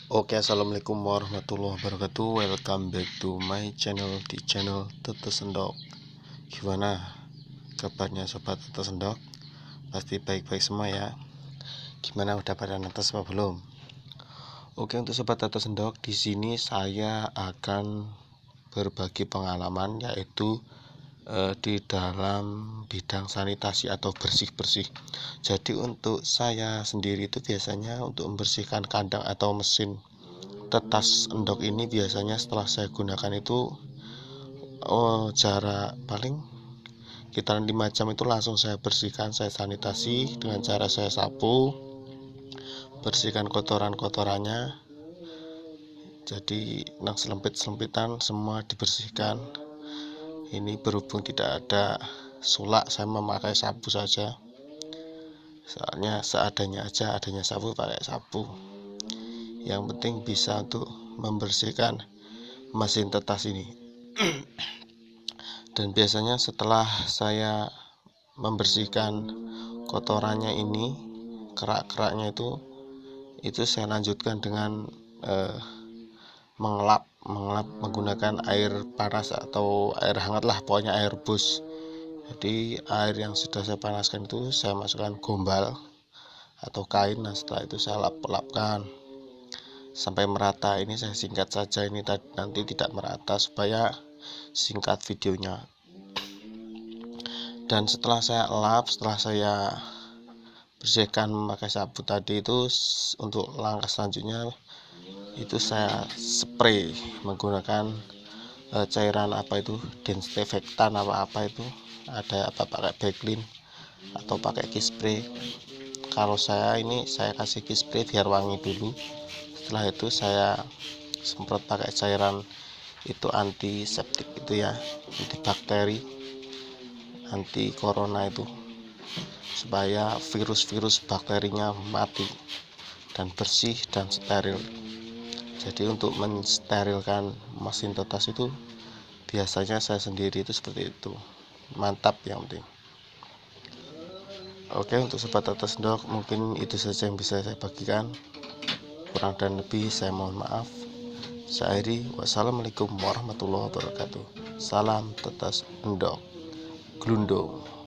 Oke, assalamualaikum warahmatullahi wabarakatuh. Welcome back to my channel, di channel Tetes Sendok. Gimana kabarnya sobat Tetes Sendok? Pasti baik-baik semua ya. Gimana, udah pada netes apa belum? Oke, untuk sobat Tetes Sendok, di sini saya akan berbagi pengalaman, yaitu di dalam bidang sanitasi atau bersih-bersih. Jadi untuk saya sendiri itu biasanya untuk membersihkan kandang atau mesin tetas endok ini, biasanya setelah saya gunakan itu jarak paling sekitaran 5 jam itu langsung saya bersihkan, saya sanitasi dengan cara saya sapu, bersihkan kotoran-kotorannya. Jadi yang selempit-selempitan semua dibersihkan. Ini berhubung tidak ada sulak, saya memakai sapu saja, soalnya seadanya aja, adanya sapu pakai sapu. Yang penting bisa untuk membersihkan mesin tetas ini. Dan biasanya setelah saya membersihkan kotorannya ini, kerak-keraknya itu saya lanjutkan dengan mengelap menggunakan air panas atau air hangat lah, pokoknya air bus. Jadi air yang sudah saya panaskan itu saya masukkan gombal atau kain. Nah, setelah itu saya lap-lapkan sampai merata. Ini saya singkat saja, ini nanti tidak merata supaya singkat videonya. Dan setelah saya lap, setelah saya bersihkan memakai sapu tadi itu, untuk langkah selanjutnya itu saya spray menggunakan cairan apa itu, disinfektan apa itu, ada apa pakai Backlin atau pakai key spray. Kalau saya kasih key spray biar wangi dulu. Setelah itu saya semprot pakai cairan itu antiseptik itu ya, antibakteri, anti corona itu, supaya virus-virus bakterinya mati dan bersih dan steril. Jadi untuk mensterilkan mesin tetas itu biasanya saya sendiri itu seperti itu. Mantap yang penting. Oke, untuk sobat Tetes Sendok mungkin itu saja yang bisa saya bagikan. Kurang dan lebih saya mohon maaf. Saya akhiri, wassalamualaikum warahmatullahi wabarakatuh. Salam Tetes Endok Glundung.